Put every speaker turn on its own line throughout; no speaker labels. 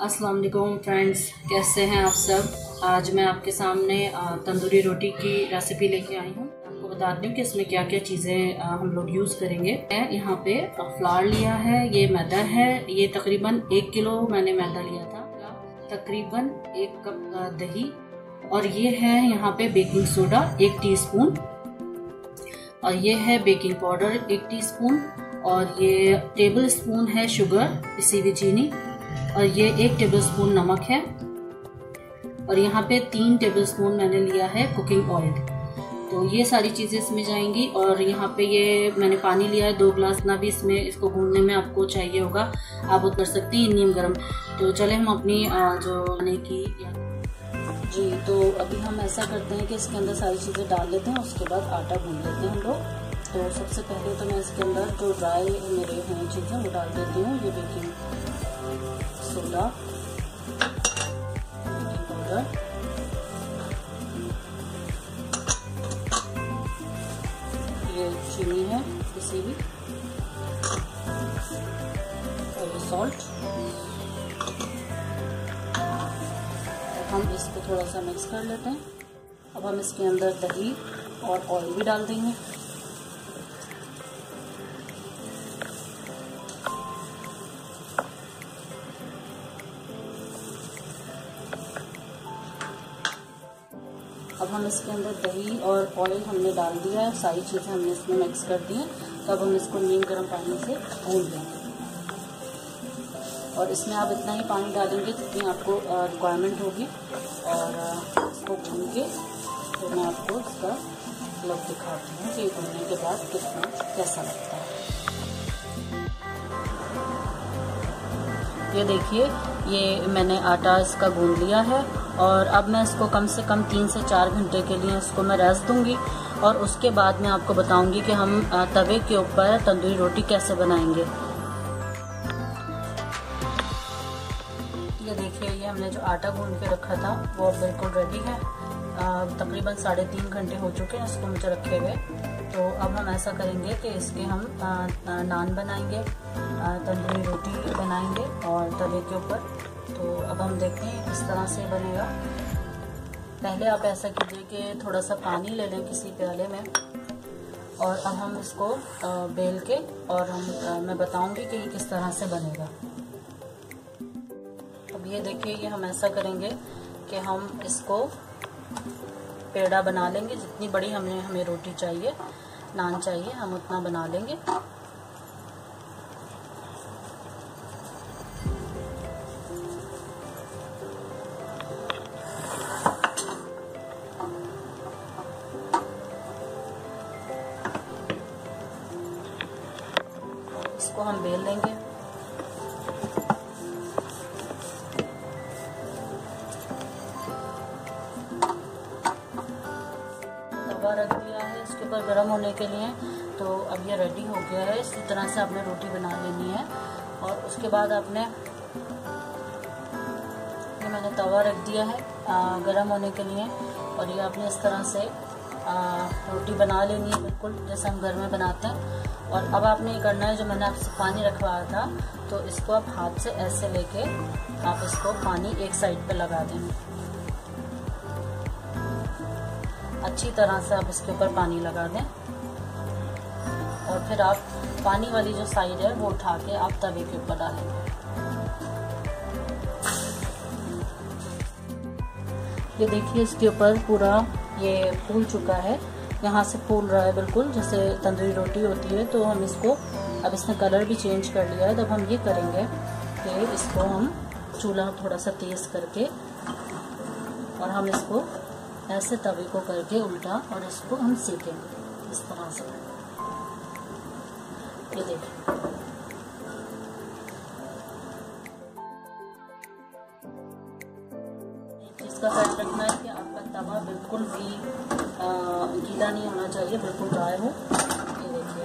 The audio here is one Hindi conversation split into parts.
अस्सलाम वालेकुम फ्रेंड्स, कैसे हैं आप सब। आज मैं आपके सामने तंदूरी रोटी की रेसिपी लेके आई हूँ। आपको बताती हूँ कि इसमें क्या क्या चीज़ें हम लोग यूज़ करेंगे। यहाँ पे फ्लावर लिया है, ये मैदा है, ये तकरीबन 1 किलो मैंने मैदा लिया था, तकरीबन 1 कप दही, और ये है यहाँ पे बेकिंग सोडा 1 टीस्पून, और ये है बेकिंग पाउडर 1 टीस्पून, और ये टेबल स्पून है शुगर, इसी भी चीनी, और ये 1 टेबलस्पून नमक है, और यहाँ पे 3 टेबलस्पून मैंने लिया है कुकिंग ऑयल। तो ये सारी चीज़ें इसमें जाएंगी। और यहाँ पे ये मैंने पानी लिया है 2 गिलास, ना भी इसमें इसको गूंदने में आपको चाहिए होगा, आप वो कर सकती हैं नीम गर्म। तो चले हम अपनी जो बने की जी, तो अभी हम ऐसा करते हैं कि इसके अंदर सारी चीज़ें डाल लेते हैं, उसके बाद आटा गूंद लेते हैं हम लोग। तो सबसे पहले तो मैं इसके अंदर जो ड्राई मेरे हैं चीज़ें वो डाल देती हूँ। ये बेकिंग सोडा, बेकिंग पाउडर, ये चीनी है इसी भी, और ये सॉल्ट। हम इसको थोड़ा सा मिक्स कर लेते हैं। अब हम इसके अंदर दही और ऑयल भी डाल देंगे। अब हम इसके अंदर दही और ऑयल हमने डाल दिया है, सारी चीज़ें हमने इसमें मिक्स कर दी हैं। तो अब हम इसको नीम गर्म पानी से भून लेंगे, और इसमें आप इतना ही पानी डालेंगे जितनी आपको रिक्वायरमेंट होगी। और इसको भून के तो मैं आपको इसका लुक दिखाती हूँ कि भूनने के बाद कितना कैसा लगता है। ये देखिए, ये मैंने आटा इसका गूंद लिया है, और अब मैं इसको कम से कम 3 से 4 घंटे के लिए इसको मैं रेस्ट दूंगी। और उसके बाद मैं आपको बताऊंगी कि हम तवे के ऊपर तंदूरी रोटी कैसे बनाएंगे। ये देखिए, ये हमने जो आटा गूंद के रखा था वो बिल्कुल रेडी है। तकरीबन 3.5 घंटे हो चुके हैं इसको मुझे रखे हुए। तो अब हम ऐसा करेंगे कि इसके हम नान बनाएंगे, तंदूरी रोटी बनाएंगे और तवे के ऊपर। तो अब हम देखते हैं किस तरह से बनेगा। पहले आप ऐसा कीजिए कि थोड़ा सा पानी ले लें किसी प्याले में, और अब हम इसको बेल के, और मैं बताऊंगी कि ये किस तरह से बनेगा। अब ये देखिए, ये हम ऐसा करेंगे कि हम इसको पेड़ा बना लेंगे। जितनी बड़ी हमें रोटी चाहिए, नान चाहिए, हम उतना बना लेंगे। इसको हम बेल लेंगे। तवा रख दिया है इसके ऊपर गर्म होने के लिए। तो अब ये रेडी हो गया है। इसी तरह से आपने रोटी बना लेनी है, और उसके बाद आपने, ये मैंने तवा रख दिया है गर्म होने के लिए, और ये आपने इस तरह से रोटी बना लेनी है, बिल्कुल जैसे हम घर में बनाते हैं। और अब आपने ये करना है, जो मैंने आपसे पानी रखवाया था, तो इसको आप हाथ से ऐसे लेके आप इसको पानी एक साइड पे लगा दें। अच्छी तरह से आप इसके ऊपर पानी लगा दें, और फिर आप पानी वाली जो साइड है वो उठा के आप तवे के ऊपर डालेंगे। ये देखिए, इसके ऊपर पूरा ये फूल चुका है, यहाँ से फूल रहा है बिल्कुल जैसे तंदूरी रोटी होती है। तो हम इसको, अब इसने कलर भी चेंज कर लिया है। तब हम ये करेंगे कि इसको हम चूल्हा थोड़ा सा तेज़ करके, और हम इसको ऐसे तवे को करके उल्टा, और इसको हम सेकेंगे इस तरह से। ये देखिए, इसका ख्याल रखना है कि आपका तवा बिल्कुल भी गीला नहीं होना चाहिए, बिल्कुल ड्राई हो। ये देखिए,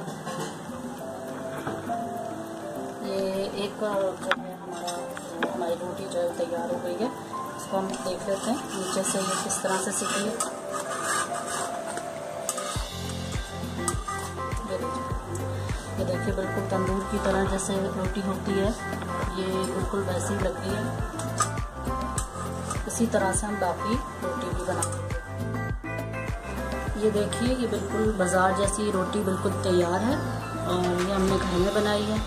ये एक जो है हमारी रोटी जो है तैयार हो गई है। इसको हम देख लेते हैं नीचे से ये किस तरह से सीखी है। ये देखिए बिल्कुल तंदूर की तरह जैसे रोटी होती है, ये बिल्कुल वैसी लगती है। इसी तरह से हम बाकी रोटी भी बनाएंगे। ये देखिए, ये बिल्कुल बाज़ार जैसी रोटी बिल्कुल तैयार है और ये हमने घर में बनाई है।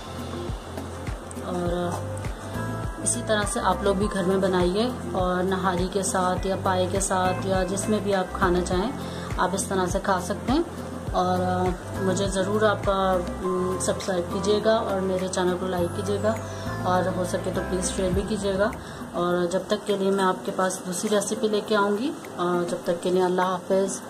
और इसी तरह से आप लोग भी घर में बनाइए और नहारी के साथ या पाए के साथ या जिसमें भी आप खाना चाहें आप इस तरह से खा सकते हैं। और मुझे ज़रूर आप सब्सक्राइब कीजिएगा और मेरे चैनल को लाइक कीजिएगा और हो सके तो प्लीज़ शेयर भी कीजिएगा। और जब तक के लिए मैं आपके पास दूसरी रेसिपी लेके आऊँगी, जब तक के लिए अल्लाह हाफ़िज़।